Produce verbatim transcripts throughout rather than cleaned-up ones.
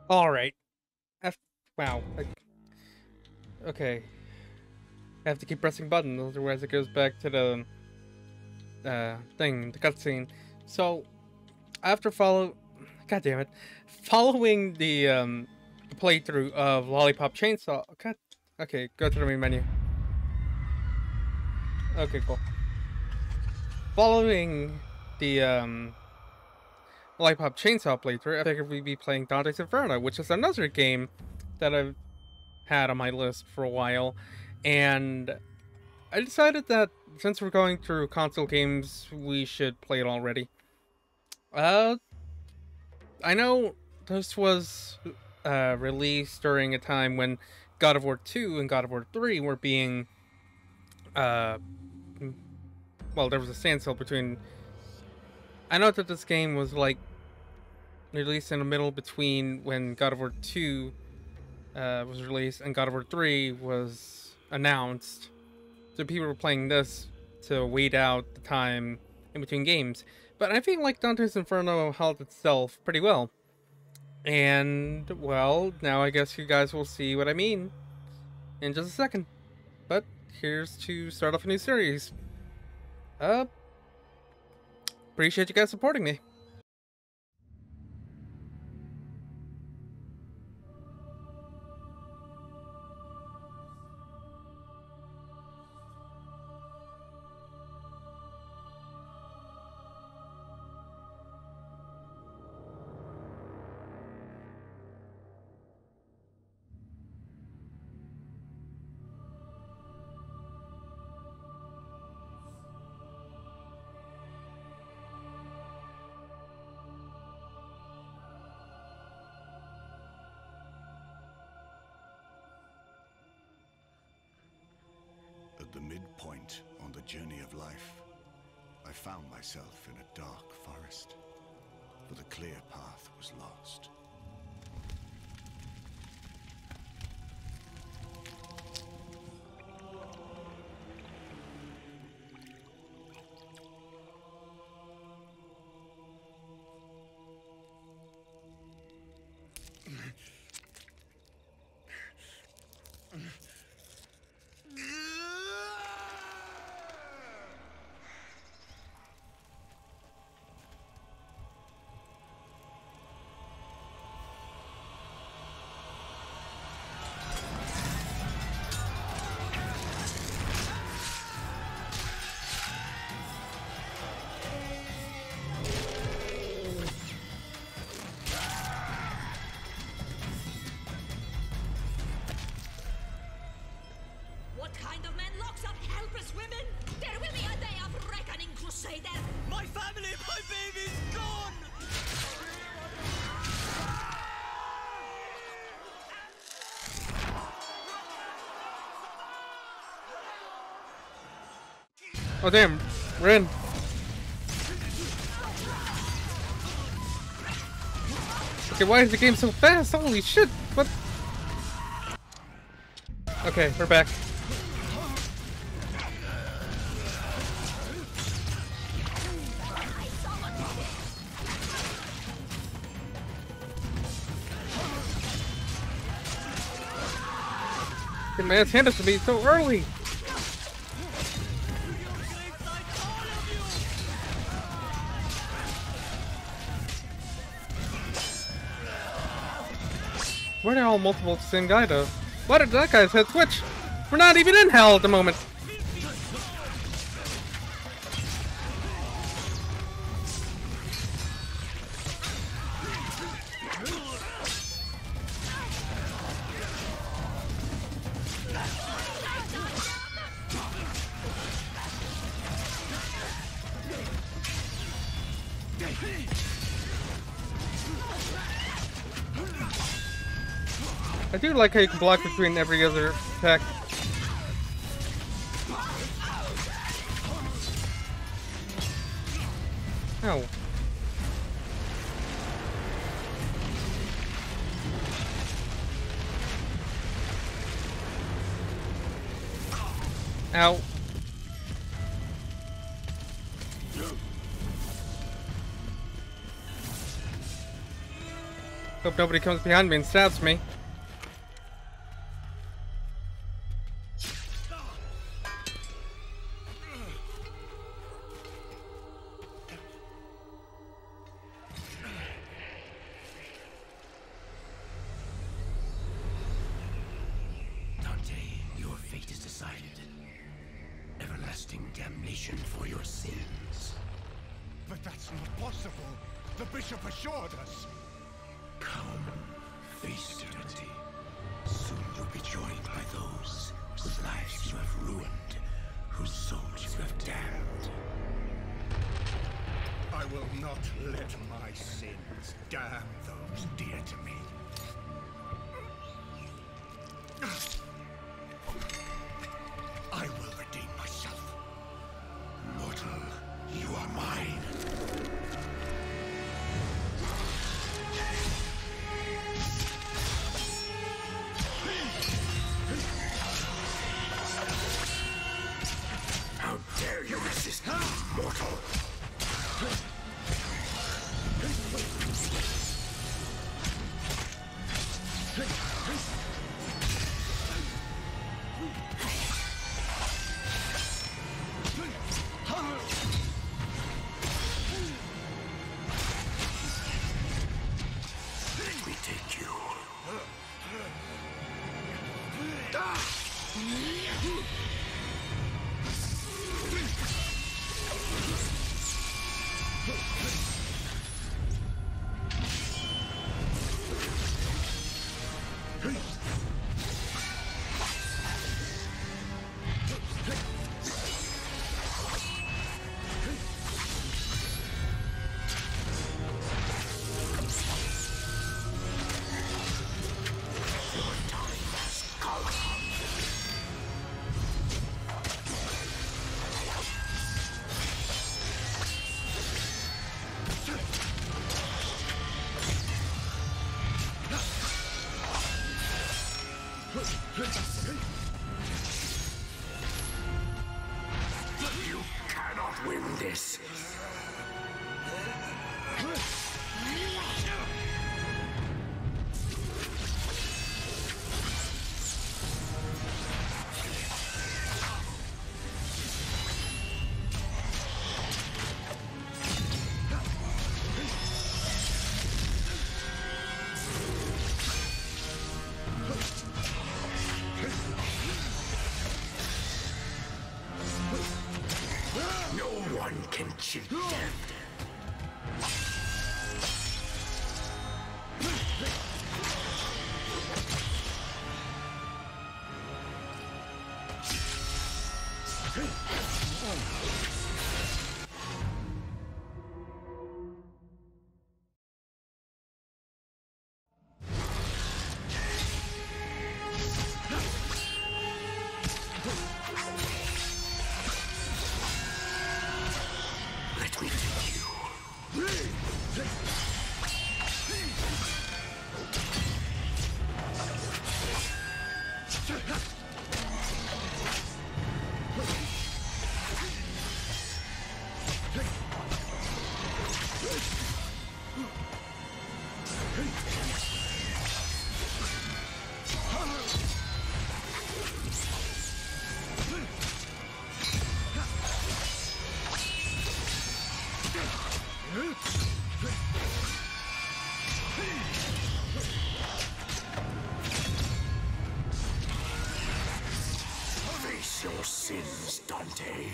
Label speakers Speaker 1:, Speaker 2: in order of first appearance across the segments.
Speaker 1: All right. F- wow. Like, okay. I have to keep pressing buttons, otherwise it goes back to the uh thing, the cutscene. So after follow, God damn it, following the um playthrough of Lollipop Chainsaw. God, okay, go to the main menu. Okay, cool. Following the um Lollipop Chainsaw playthrough, I figured we'd be playing Dante's Inferno, which is another game that I've had on my list for a while, and I decided that since we're going through console games, we should play it already. Uh, I know this was uh, released during a time when God of War two and God of War three were being, uh, well, there was a standstill between. I know that this game was like released in the middle between when God of War two uh, was released and God of War three was announced. So people were playing this to wait out the time in between games. But I feel like Dante's Inferno held itself pretty well. And, well, now I guess you guys will see what I mean in just a second. But here's to start off a new series. Uh, appreciate you guys supporting me.
Speaker 2: At the midpoint on the journey of life, I found myself in a dark forest, for the clear path was lost.
Speaker 3: What kind of man locks up helpless women? There will be a day of reckoning, Crusader!
Speaker 4: My family, my baby's gone!
Speaker 1: Oh damn, we're in. Okay, why is the game so fast? Holy shit, what? Okay, we're back. Get my ass handed to me so early. Where are all multiple the same guy though? Why did that guy's head switch? We're not even in hell at the moment. I do like how you can block between every other attack. Ow. Ow. Hope nobody comes behind me and stabs me.
Speaker 5: Dante, your fate is decided. Everlasting damnation for your sins.
Speaker 2: But that's not possible. The bishop assured us.
Speaker 5: Come, face eternity. Soon you'll be joined by those whose lives you have ruined, whose souls you have damned.
Speaker 2: I will not let my sins damn those dear to me. I will redeem myself.
Speaker 5: Mortal, you are mine. How dare you resist me, mortal? Let me take you. You cannot win this. No one can cheat death. Let me take you. Face your sins, Dante.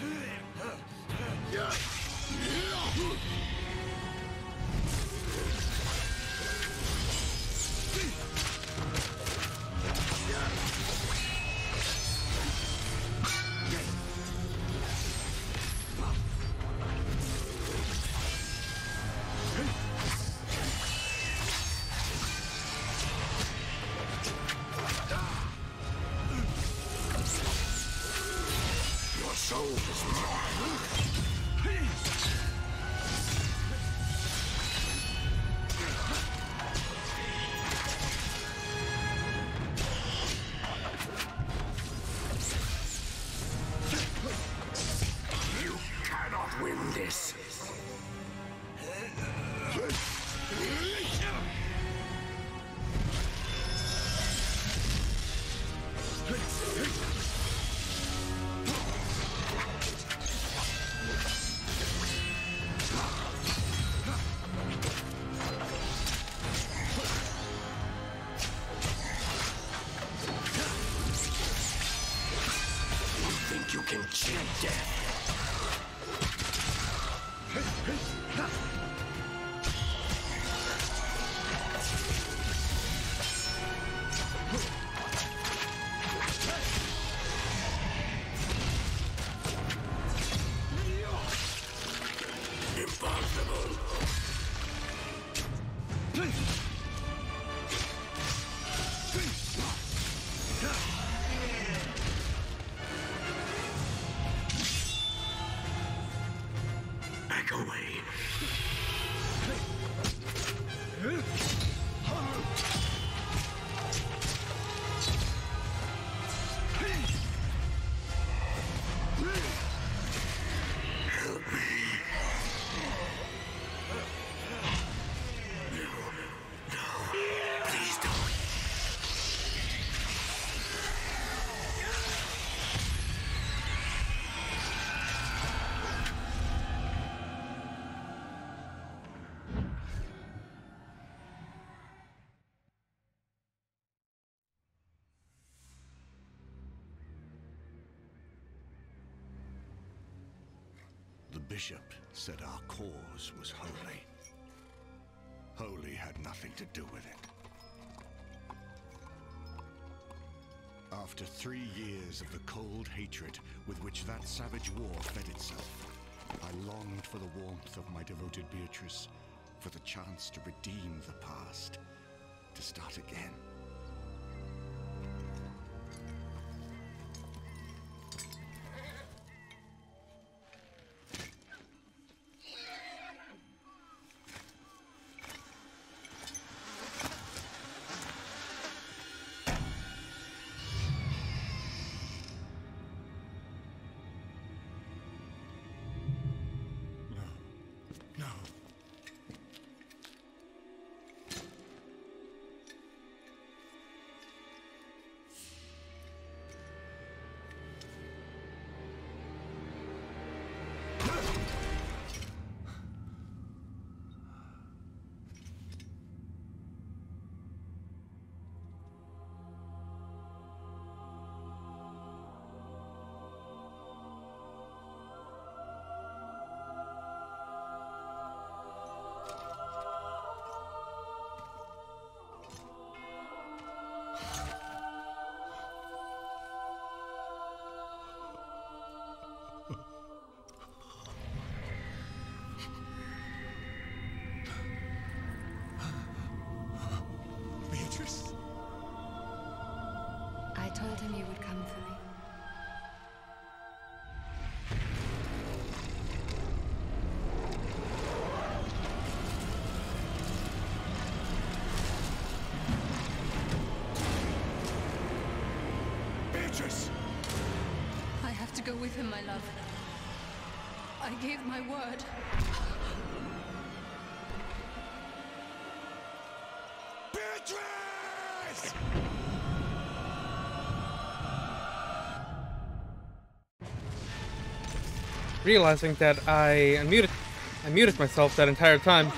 Speaker 5: Your soul is mine. You cannot win this. can cheat death. Impossible. Back away. Help me. Please don't.
Speaker 2: The bishop said our cause was holy. Holy had nothing to do with it. After three years of the cold hatred with which that savage war fed itself, I longed for the warmth of my devoted Beatrice, for the chance to redeem the past, to start again. No. Beatrice?
Speaker 6: I told him you would come for me.
Speaker 2: Beatrice!
Speaker 6: I have to go with him, my love. I gave my word.
Speaker 2: Beatrice!
Speaker 1: Realizing that I unmuted, I muted myself that entire time.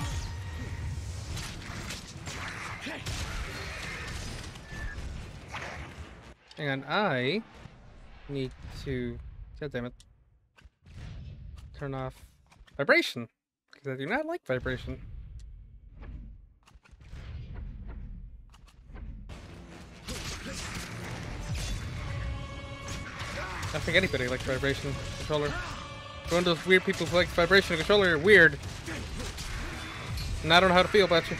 Speaker 1: And I need to, god damn it, turn off vibration, because I do not like vibration. I don't think anybody likes vibration controller. One of those weird people who likes vibration controller are weird. And I don't know how to feel about you.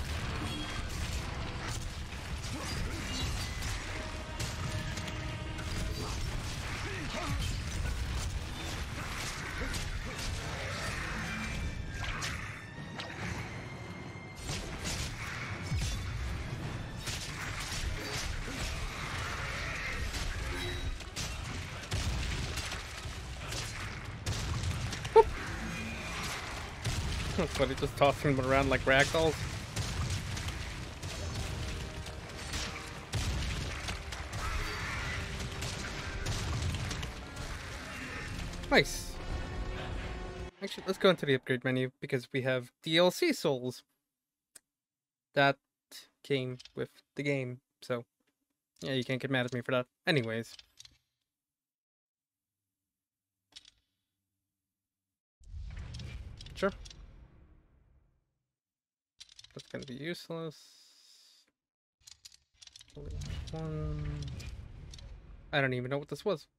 Speaker 1: That's funny, just tossing them around like ragdolls. Nice. Actually, let's go into the upgrade menu because we have D L C souls that came with the game. So, yeah, you can't get mad at me for that. Anyways. Sure. That's gonna be useless. One. I don't even know what this was.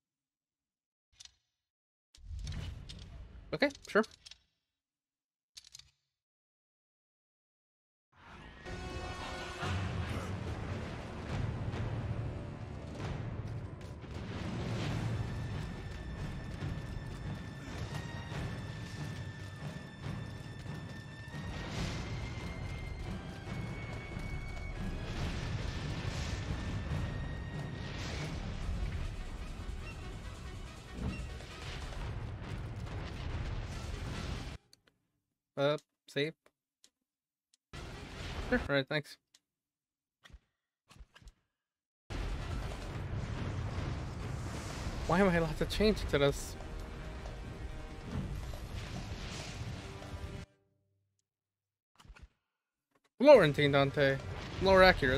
Speaker 1: Okay, sure. Uh, save. Sure, alright, thanks. Why am I allowed to change to this? Florentine Dante. More accurate.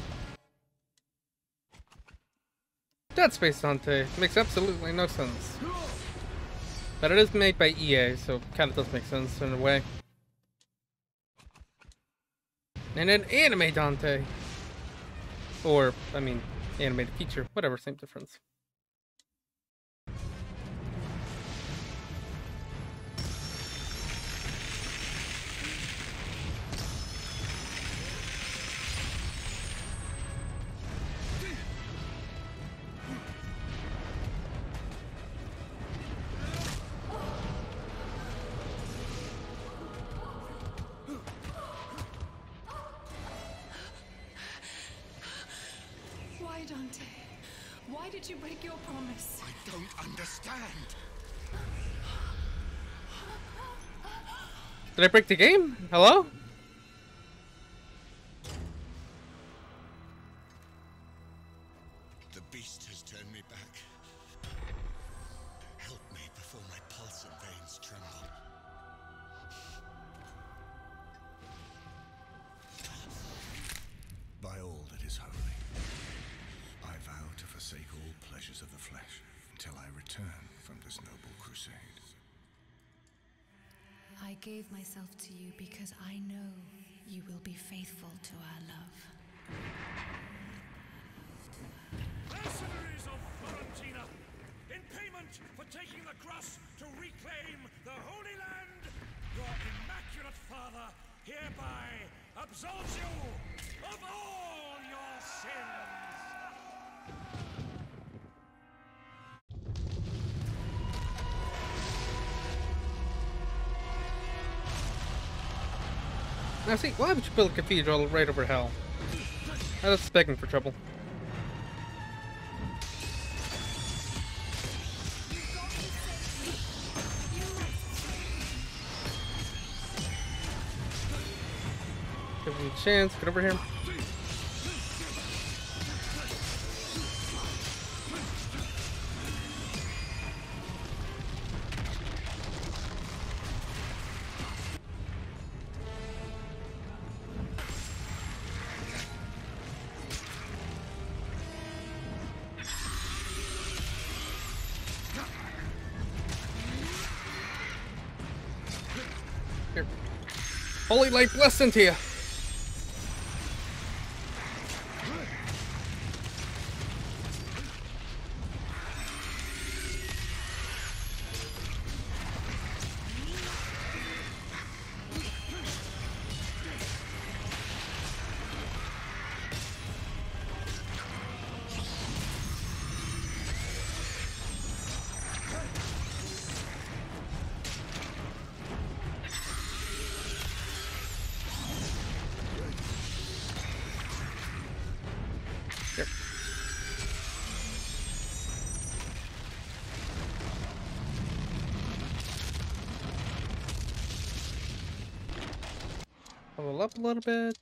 Speaker 1: Dead Space Dante. Makes absolutely no sense. But it is made by E A, so kind of does make sense in a way. And then Anime Dante. Or, I mean, animated feature. Whatever, same difference.
Speaker 6: Why, Dante? Why did you break your promise?
Speaker 2: I don't understand.
Speaker 1: Did I break the game? Hello?
Speaker 2: The beast has turned me back. Help me before my pulse and veins tremble. By all that is holy, I vow to forsake all pleasures of the flesh until I return from this noble crusade.
Speaker 6: I gave myself to you because I know you will be faithful to our love.
Speaker 5: Mercenaries of Florentina, in payment for taking the cross to reclaim the Holy Land, your immaculate father hereby absolves you of all your sins.
Speaker 1: Now see, why would you build a cathedral right over hell? That's begging for trouble. Give him a chance, get over here. Here. Holy light blessed into you. Here. Level up a little bit.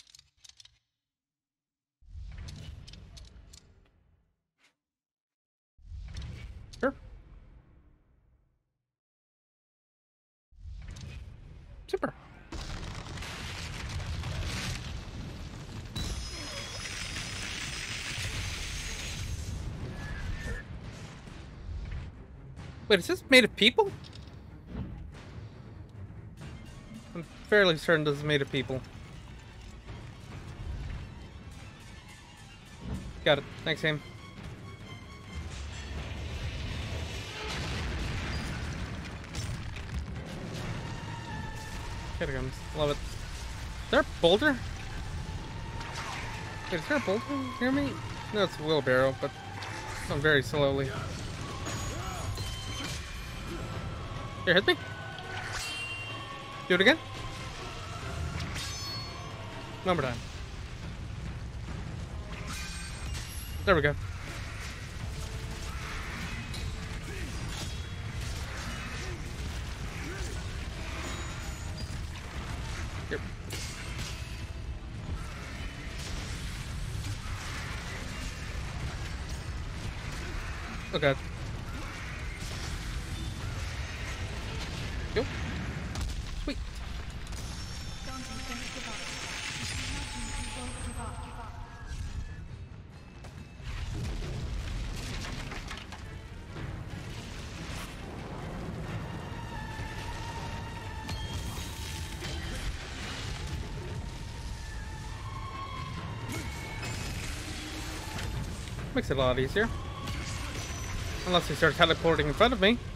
Speaker 1: Sure. Super. Wait, is this made of people? fairly certain this is made of people. Got it. Thanks, game. Catacombs. Love it. Is there a boulder? Wait, is there a boulder near me? No, it's a wheelbarrow, but I'm very slowly. Here, hit me. Do it again. One more time. There we go. Here. Oh god. Go. Sweet.
Speaker 6: Dante, don't give up. If you love him, you won't give up. Give up.
Speaker 1: Makes it a lot easier. Unless he starts teleporting in front of me.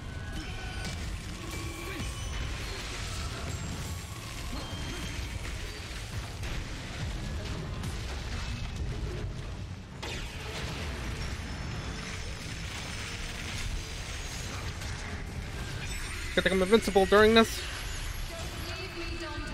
Speaker 1: Good thing I'm invincible during this.
Speaker 6: Leave me, Dante.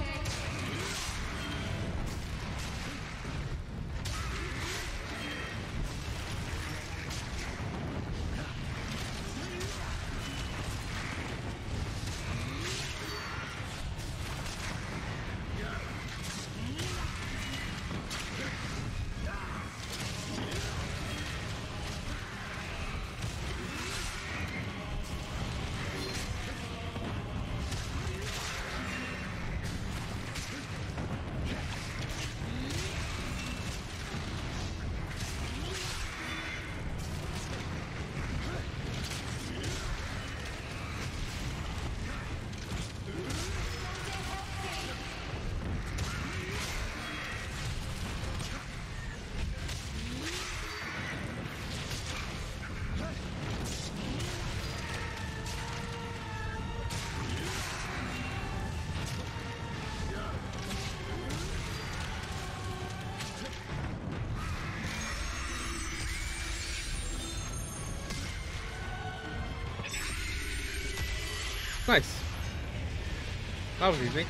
Speaker 1: Nice. That was easy.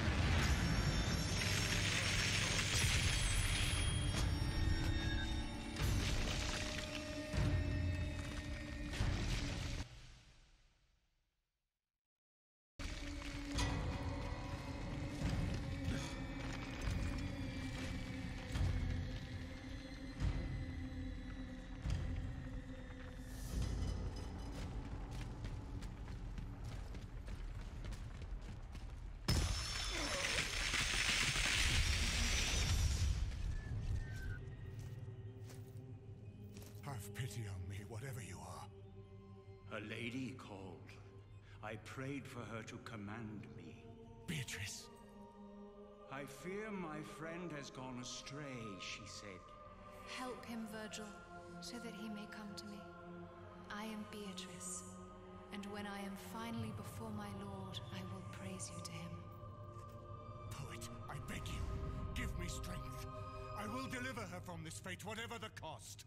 Speaker 2: Have pity on me, whatever you are.
Speaker 7: A lady called. I prayed for her to command me.
Speaker 2: Beatrice.
Speaker 7: I fear my friend has gone astray, she said.
Speaker 6: Help him, Virgil, so that he may come to me. I am Beatrice, and when I am finally before my lord, I will praise you to him.
Speaker 2: Poet, I beg you, give me strength. I will deliver her from this fate, whatever the cost.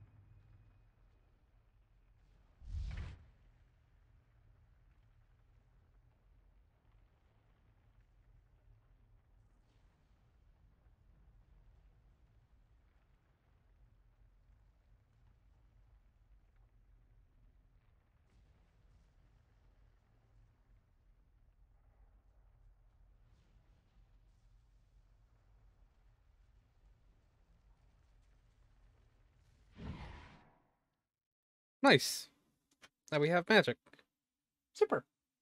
Speaker 1: Nice. Now we have magic. Super.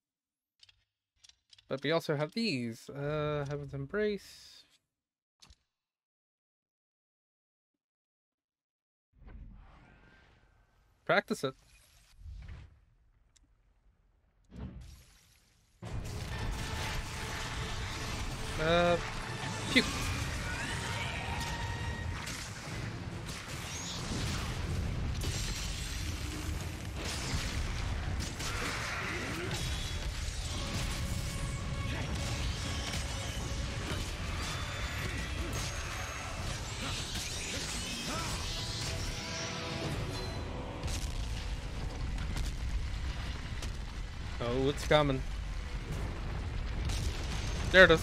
Speaker 1: But we also have these. Uh, Heaven's Embrace. Practice it. Uh, phew. Oh, it's coming. There it is.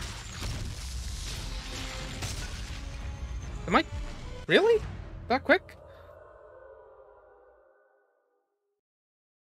Speaker 1: Am I? Really? That quick?